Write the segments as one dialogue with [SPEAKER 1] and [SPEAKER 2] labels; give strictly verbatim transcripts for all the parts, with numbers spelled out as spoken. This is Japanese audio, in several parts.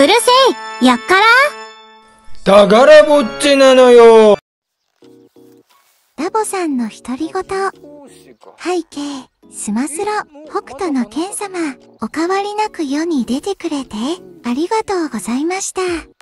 [SPEAKER 1] うるせえ、やっから
[SPEAKER 2] だからぼっちなのよ。
[SPEAKER 3] ラボさんの独り言。背景、スマスロ、北斗の剣様、お変わりなく世に出てくれて、ありがとうございました。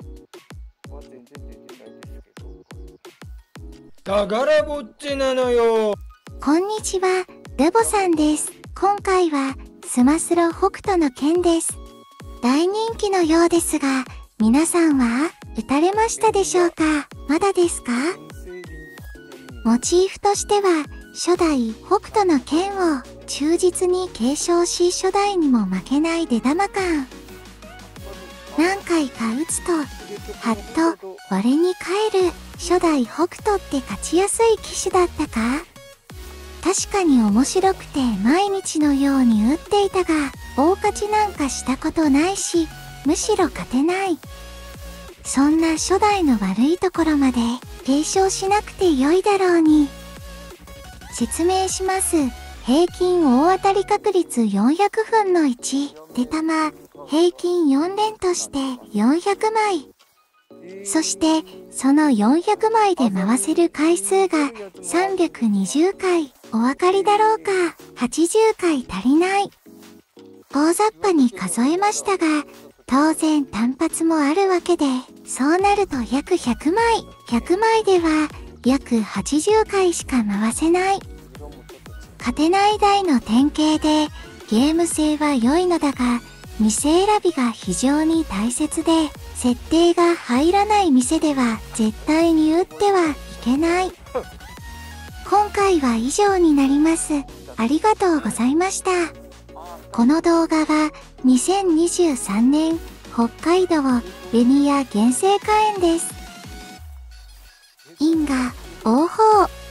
[SPEAKER 2] だからぼっちなのよ。
[SPEAKER 3] こんにちは、ラボさんです。今回は、スマスロ北斗の剣です。大人気のようですが、皆さんは、打たれましたでしょうか？まだですか？モチーフとしては、初代北斗の剣を忠実に継承し、初代にも負けない出玉感。何回か打つと、はっと我に返る初代北斗って勝ちやすい騎士だったか？確かに面白くて毎日のように打っていたが、大勝ちなんかしたことないし、むしろ勝てない。そんな初代の悪いところまで継承しなくて良いだろうに。説明します。平均大当たり確率よんひゃくぶんのいち。出玉、平均よん連としてよんひゃくまい。そして、そのよんひゃくまいで回せる回数がさんびゃくにじゅうかい。お分かりだろうか？はちじゅっかい足りない。大雑把に数えましたが、当然単発もあるわけで、そうなると約ひゃくまい。ひゃくまいでは約はちじゅっかいしか回せない。勝てない台の典型で、ゲーム性は良いのだが、店選びが非常に大切で、設定が入らない店では絶対に打ってはいけない。今回は以上になります。ありがとうございました。この動画はにせんにじゅうさんねん北海道ベニヤ原生花園です。因果応報。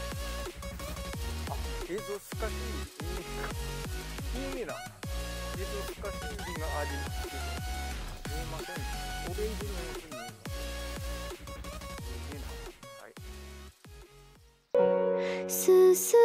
[SPEAKER 4] 映像透かしいいいねな。映像透かしいがありますけど見えません。オレンジのやつに見えます。いいねな。はい。
[SPEAKER 3] すす